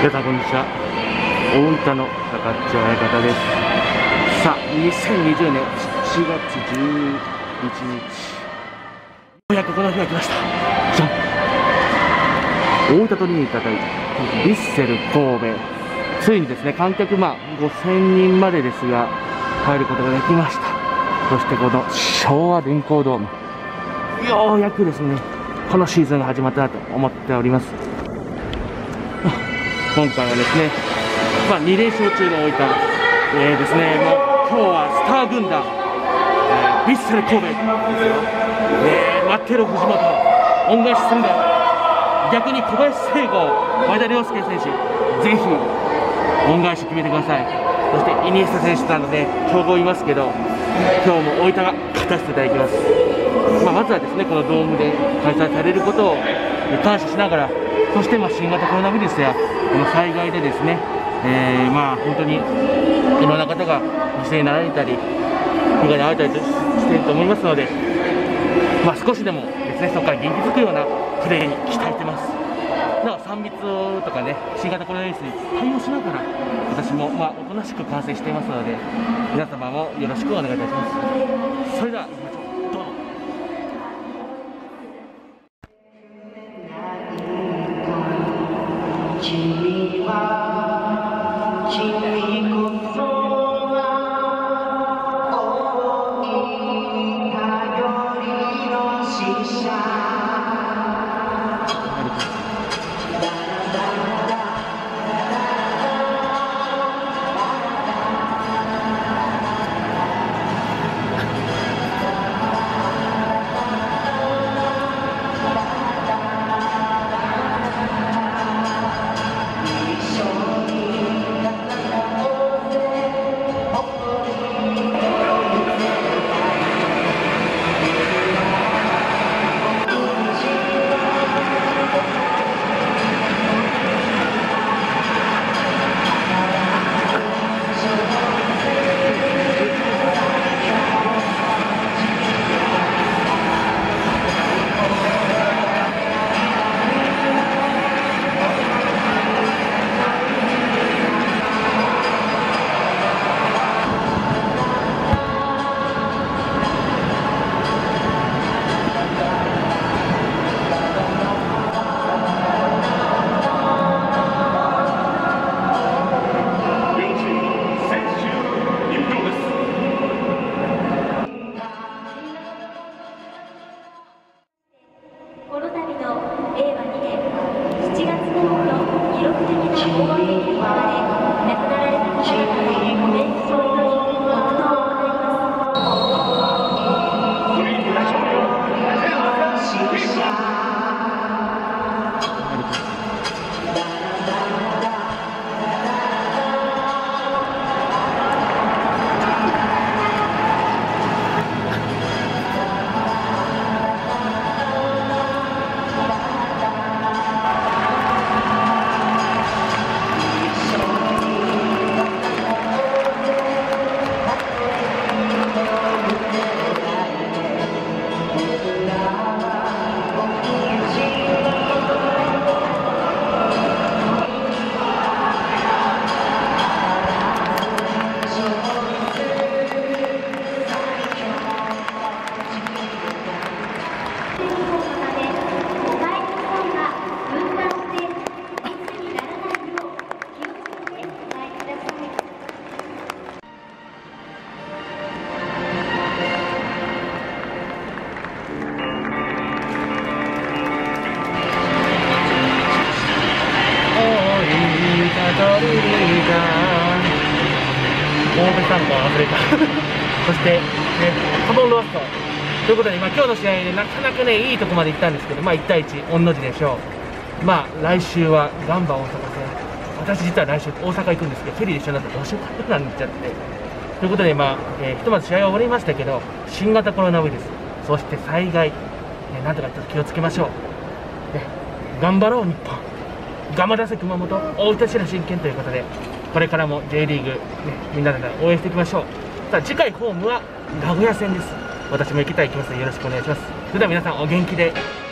皆さんこんにちは。大分の高っち親方です。さあ、2020年7月11日、ようやくこの日が来ました。じゃん、大分トリニー叩いたヴィッセル神戸、ついにですね、観客5000人までですが入ることができました。そしてこの昭和電工ドーム、ようやくですねこのシーズンが始まったなと思っております。今回はですね、2連勝中の大分、ですね、もう今日はスター軍団、ヴィッセル神戸ですよ、待ってる藤本、恩返しするんだよ、逆に小林誠吾、前田涼介選手、ぜひ恩返し決めてください。そしてイニエスタ選手などね、強豪いますけど、今日も大分が勝たせていただきます。まずはですね、このドームで開催されることを感謝しながら、そして新型コロナウイルスやこの災害でですね、本当にいろんな方が犠牲になられたり、被害に遭われたりしていると思いますので、少しでもですね、そこから元気づくようなプレーに期待してます。だから3密とかね、新型コロナウイルスに対応しながら、私もおとなしく観戦していますので、皆様もよろしくお願いいたします。それでは行きましょう。どうぞ。君は君こそが大い頼りの使者。神戸散歩忘れたそして、カモンローストということで、今日の試合でなかなかねいいとこまで行ったんですけど、1対1御の字でしょう。来週はガンバ大阪戦、私実は来週大阪行くんですけど、フェリーで一緒になったらどうしようかなっちゃって、ということでひとまず試合は終わりましたけど、新型コロナウイルス、そして災害、なんとかちょっと気をつけましょう。頑張ろう日本、頑張らせ熊本、大分市の真剣ということで、これからも J リーグ、みんなで応援していきましょう。さあ次回ホームは名古屋戦です。私も行きますのでよろしくお願いします。それでは皆さんお元気で。